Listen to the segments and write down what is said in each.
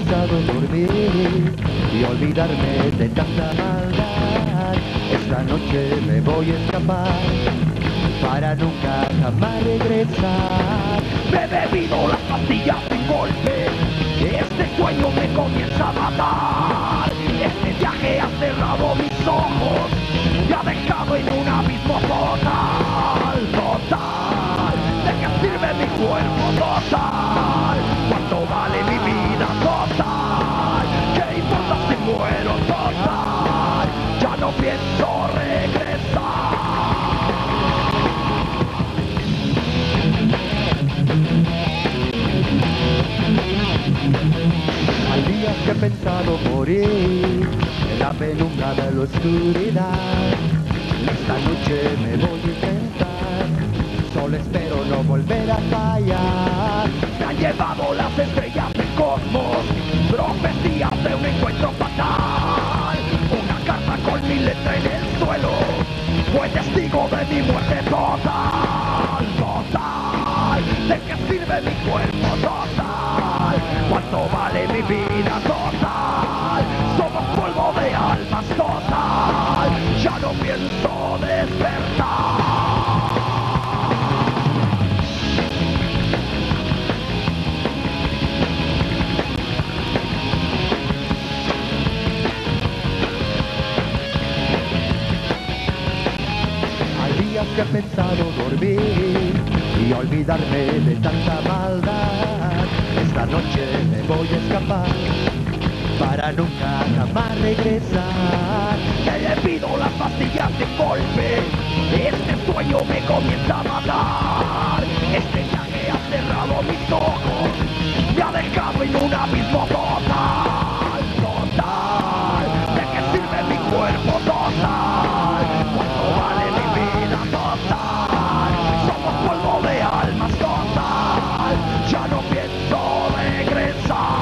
pensado dormir y olvidarme de tanta maldad. Esta noche me voy a escapar para nunca jamás regresar. Me he bebido las pastillas sin golpe, este sueño me comienza a matar. Este viaje ha cerrado mis ojos y ha dejado en un abismo total, total. ¿De qué sirve mi cuerpo total? ¿Cuánto vale mi vida total? ¿Qué importa si muero total? Ya no pienso regresar. Hay días que he pensado morir en la penumbra de la oscuridad. Esta noche me voy a intentar, solo espero no volver a fallar. Me han llevado las estrellas del cosmos, profecías de un encuentro fatal. Una carta con mi letra en el suelo fue testigo de mi muerte total, total. ¿De qué sirve mi cuerpo total? ¿Cuánto vale mi vida total? Somos polvo de almas total, ya no pienso despertar. Que he pensado dormir y olvidarme de tanta maldad. Esta noche me voy a escapar para nunca jamás regresar. Me he bebido las pastillas de golpe, este sueño me comienza a matar. Este viaje ha cerrado mis ojos, me ha dejado en un abismo total, total. ¿De qué sirve mi cuerpo total? ¿Cuánto vale mi vida total? Somos polvo de almas total, ya no pienso regresar.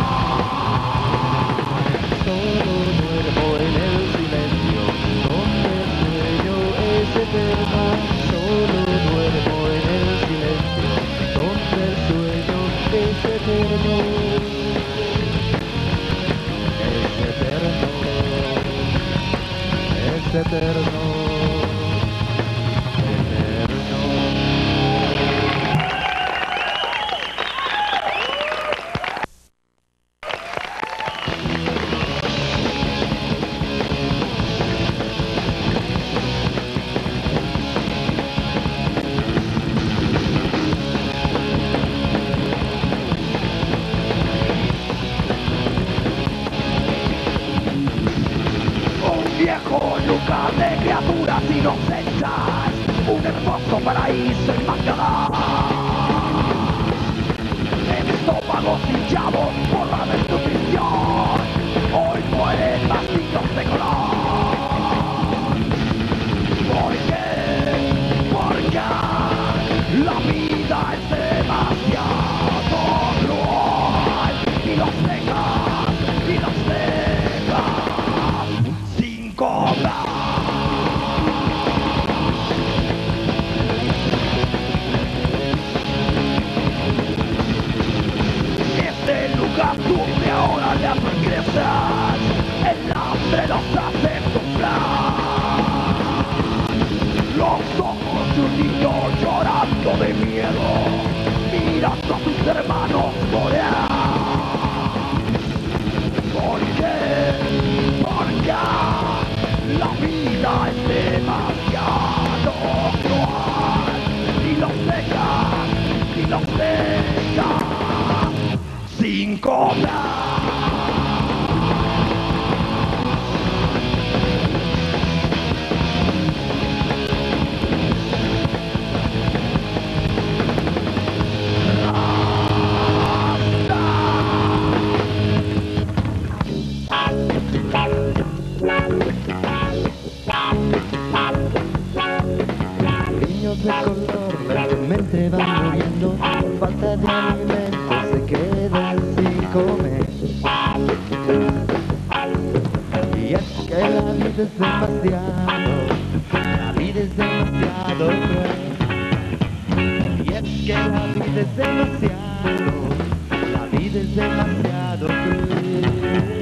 Solo duermo en el silencio, donde el sueño es eterno. Solo duermo en el silencio, donde el sueño es eterno. Es eterno, es eterno. Lugar de criaturas inocentes, un hermoso paraíso en Bagdad. El estómago hinchado por la desnutrición, hoy mueren vacíos de color. ¿Por qué? Porque la vida es demasiado cruel y los dejas sin cobrar. Donde ahora las regresas, el hambre los hace sufrir. Los ojos de un niño llorando de miedo, mirando a sus hermanos morir. ¿Por qué? Porque la vida es demasiado cruel y los deja sin cobrar. Niños de color lentamente van muriendo, falta de alimento se quedan sin comer. Y es que la vida es demasiado cruel. Y es que la vida es demasiado, la vida es demasiado cruel.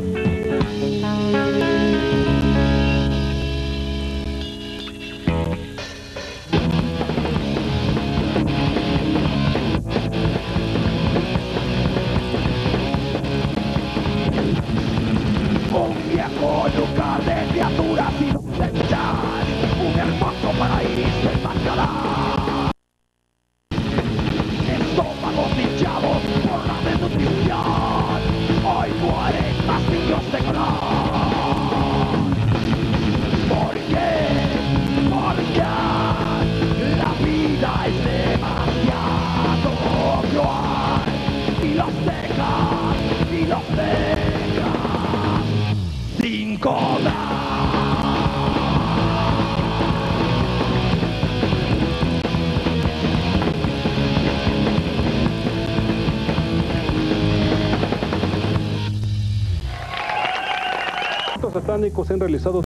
Un viejo lugar de criaturas inocentes, un hermoso paraíso enmascarado. Estómagos hinchados por la desnutrición, hoy mueren más niños de color. ¿Por qué? Porque la vida es demasiado cruel y los dejas sin comer. Satánicos se han realizado